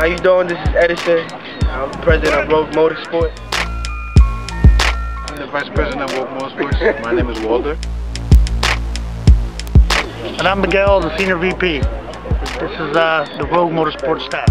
How you doing? This is Edison. I'm the president of Rogue Motorsport. I'm the vice president of Rogue Motorsports. My name is Walter. And I'm Miguel, the senior VP. This is the Rogue Motorsport staff.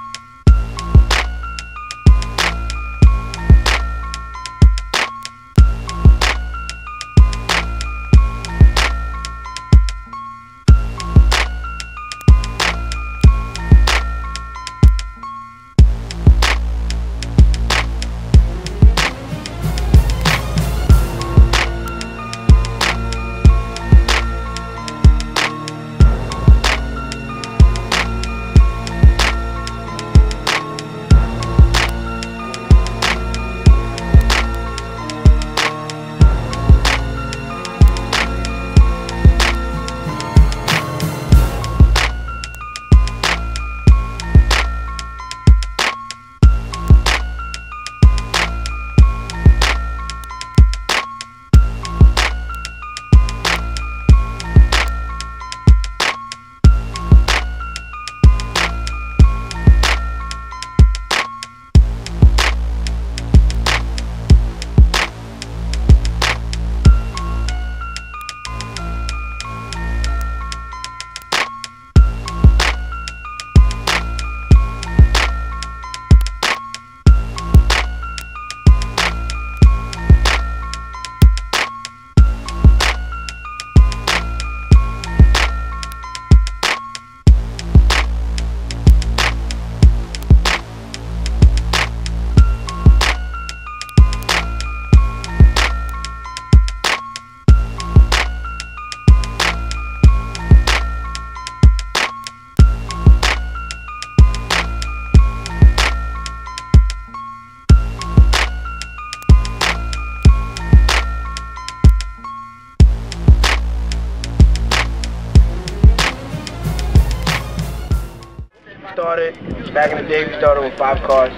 Back in the day, we started with 5 cars.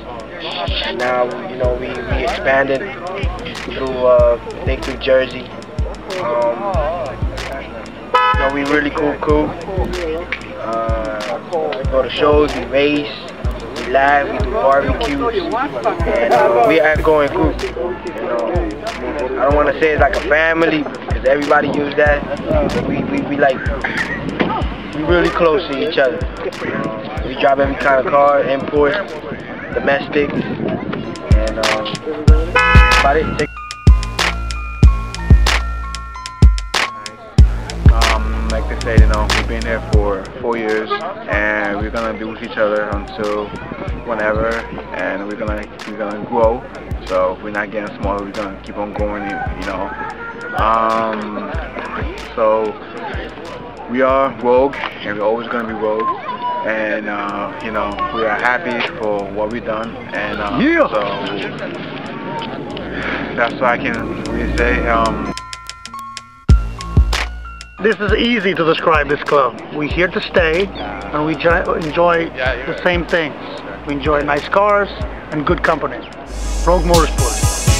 Now, you know, we expanded through Jersey. You know, we really cool crew. We go to shows, we race, we laugh, we do barbecues, and we are going crew. You know, I don't want to say it's like a family because everybody use that. We really close to each other. We drive every kind of car, imports, domestics, and about it. Like they say, you know, we've been here for 4 years, and we're gonna be with each other until whenever, and we're gonna grow. So we're not getting smaller. We're gonna keep on going, you know. So we are Rogue, and we're always gonna be Rogue. And you know, we are happy for what we've done, and so that's what I can really say. This is easy to describe this club. We're here to stay, and we enjoy the same things. We enjoy nice cars and good company. Rogue Motorsport.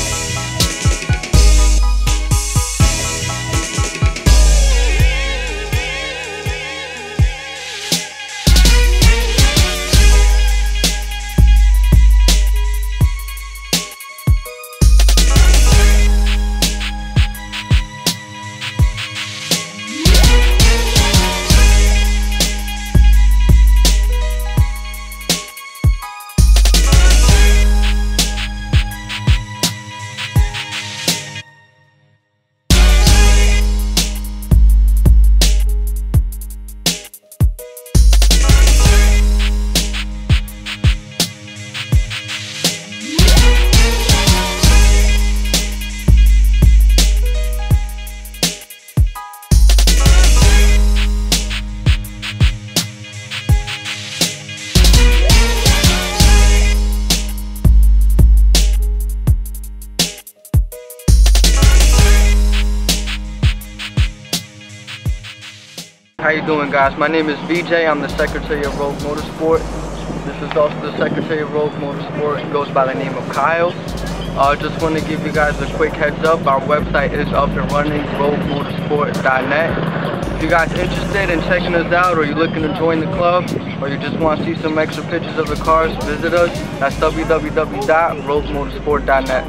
How you doing, guys? My name is VJ. I'm the secretary of Rogue Motorsport. This is also the secretary of Rogue Motorsport. He goes by the name of Kyle. Just want to give you guys a quick heads up. Our website is up and running, roguemotorsport.net. If you guys interested in checking us out, or you're looking to join the club, or you just want to see some extra pictures of the cars, visit us. That's www.roguemotorsport.net.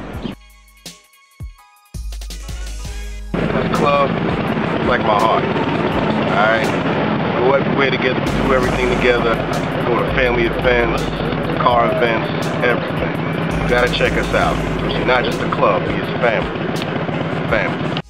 This club is like my heart. Alright? Go everywhere together, do everything together. Go to family events, car events, everything. You gotta check us out. It's not just a club, it's family. Family.